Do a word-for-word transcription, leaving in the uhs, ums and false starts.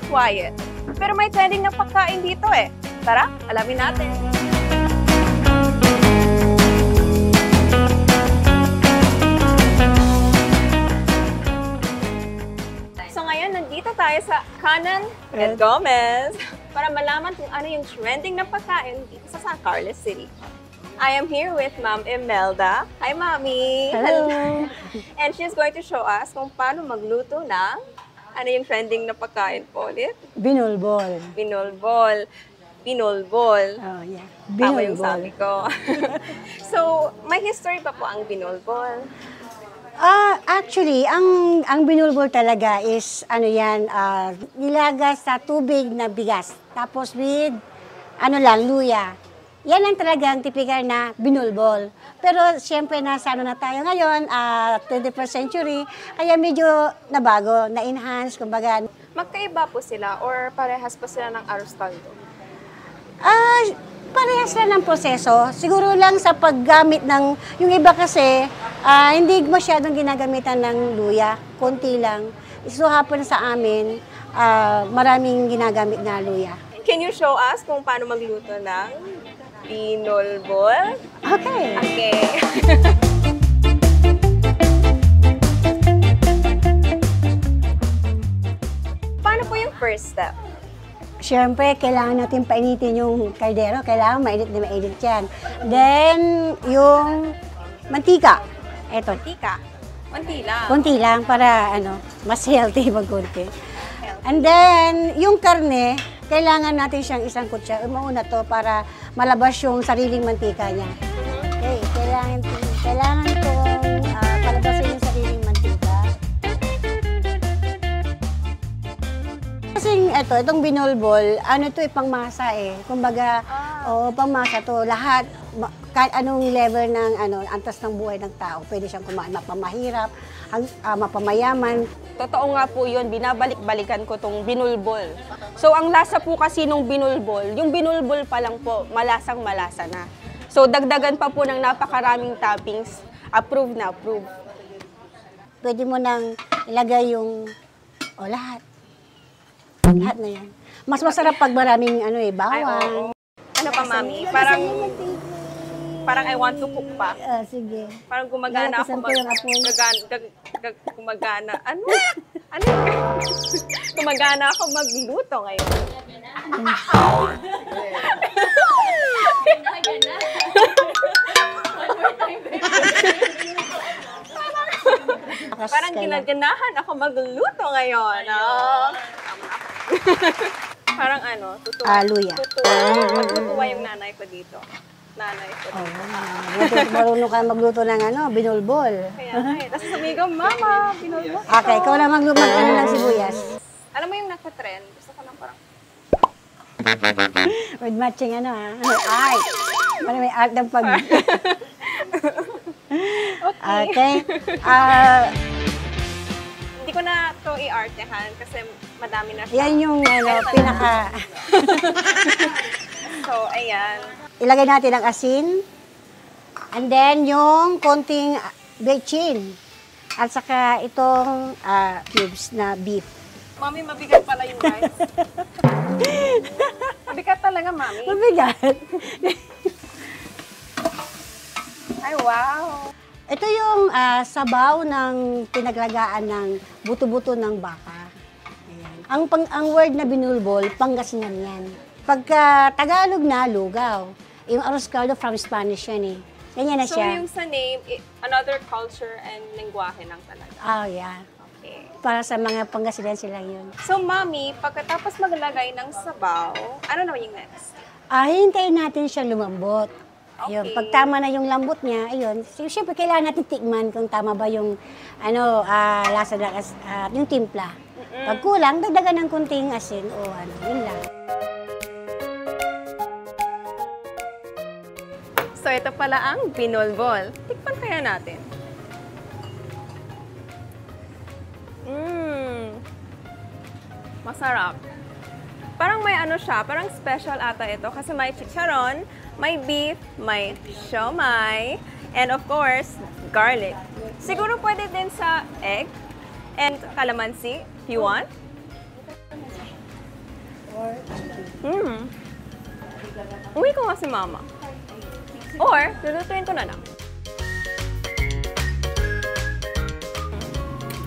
quiet. Pero may trending na pagkain dito eh. Tara, alamin natin. So ngayon, nandito tayo sa Kanan and Gomez para malaman kung ano yung trending na pagkain dito sa San Carlos City. I am here with Ma'am Imelda. Hi, Mami! Hello! And she's going to show us kung paano magluto ng ano yung trending na pagkain po ulit? Binulbol. Binulbol. Binulbol. Oh, yeah. Tama yung Binulbol. sabi ko. So, may history pa po ang binulbol? Ah, actually, ang ang binulbol talaga is ano yan, uh, nilagas sa tubig na bigas. Tapos with ano lang, luya. Yan ang talagang typical na binulbol. Pero siyempre nasa ano na tayo ngayon, uh, twenty-first century, kaya medyo nabago, na-enhance, kumbaga. Magkaiba po sila or parehas pa sila ng arroz caldo? Ah, parehas lang ng proseso. Siguro lang sa paggamit ng, yung iba kasi, ah, hindi masyadong ginagamitan ng luya. Konti lang. So hapon sa amin, ah, maraming ginagamit na luya. Can you show us kung paano magluto ng binulbol? Okay. Okay. Paano po yung first step? Siyempre, kailangan natin painitin yung kaldero. Kailangan mainit na mainit yan. Then, yung mantika. Eto. Mantika. Konti lang. Konti lang para ano, mas healthy magkunti. And then, yung karne, kailangan natin siyang isang kutsa. Mauna to para malabas yung sariling mantika niya. Okay, kailangan, kailangan itong uh, palabasin yung sariling mantika. Kasi ito, itong binulbol, ano to, eh, pangmasa eh. Kumbaga, Ah. oh, pangmasa to. Lahat, ma- kahit anong level ng ano, antas ng buhay ng tao, pwede siyang kumain, mapamahirap, ang, uh, mapamayaman. Totoo nga po yun, binabalik-balikan ko tong binulbol. So, ang lasa po kasi nung binulbol, yung binulbol pa lang po, malasang malasa na. So, dagdagan pa po ng napakaraming toppings, approve na approve. Pwede mo nang ilagay yung, o oh, lahat. Lahat na yan. Mas masarap pag maraming ano eh, Ay, bawang. oo. Ano pa, Mami? Parang, parang I want to cook pa. Ah, sige. Parang gumagana ako Lalapisan ko mag... yung apoy. Gagan, gag, gag, gumagana. Ano? Ano? Gumagana ako magluto ngayon. Parang ginaganahan ako magluto ngayon. Oh. Parang ano, tutuwa. Ah, luya. Tutuwa. Magtutuwa yung nanay ko dito. Nanay ko Oh, dito. buti marunong ka magluto ng ano, binulbol. Kaya nga eh. Tapos sabihin ko, Mama, binulbol ko. Okay, ikaw na magluto ano ng sibuyas. Alam mo yung naka-trend? Gusto ko lang parang... With matching ano ha. Art. Parang may art ng pag... Okay. Okay. Ah, Hindi ko na to i-artehan kasi madami na siya. yan yung ano, pinaka... So, ayan. Ilagay natin ang asin. And then, yung konting bechin. At saka itong ah, cubes na beef. Mami, mabigat pala yung rice. Mabigat talaga, Mami. Mabigat. Ay, wow. Ito yung ah, sabaw ng pinaglagaan ng buto-buto ng baka. Ayan. Ang, pang, ang word na binulbol, Pangasinan yan. Pagka Tagalog na, lugaw. Yung arroz caldo from Spanish yan eh. Ganyan na So, siya. yung sa name, i- another culture and lingwahe lang talaga. Oh, yeah. Okay. Para sa mga Pangasinan sila yun. So, Mami, pagkatapos maglagay ng sabaw, ano na yung next? Ah, hintayin natin siya lumambot. Ayun, Okay. pag tama na yung lambot niya, ayun, si- siyempre kailangan natin tikman kung tama ba yung ano, ah, lasa ng as- ah, yung timpla. Pag kulang, dagdagan ng kunting asin o ano, yun lang. So, ito pala ang binulbol. Tikman kaya natin. Mmm. Masarap. Parang may ano siya, parang special ata ito kasi may chicharon, may beef, may siomai, and of course, garlic. Siguro pwede din sa egg and calamansi if you want. Mm. Uwi ko nga si mama. Or, lulutuin ko na lang.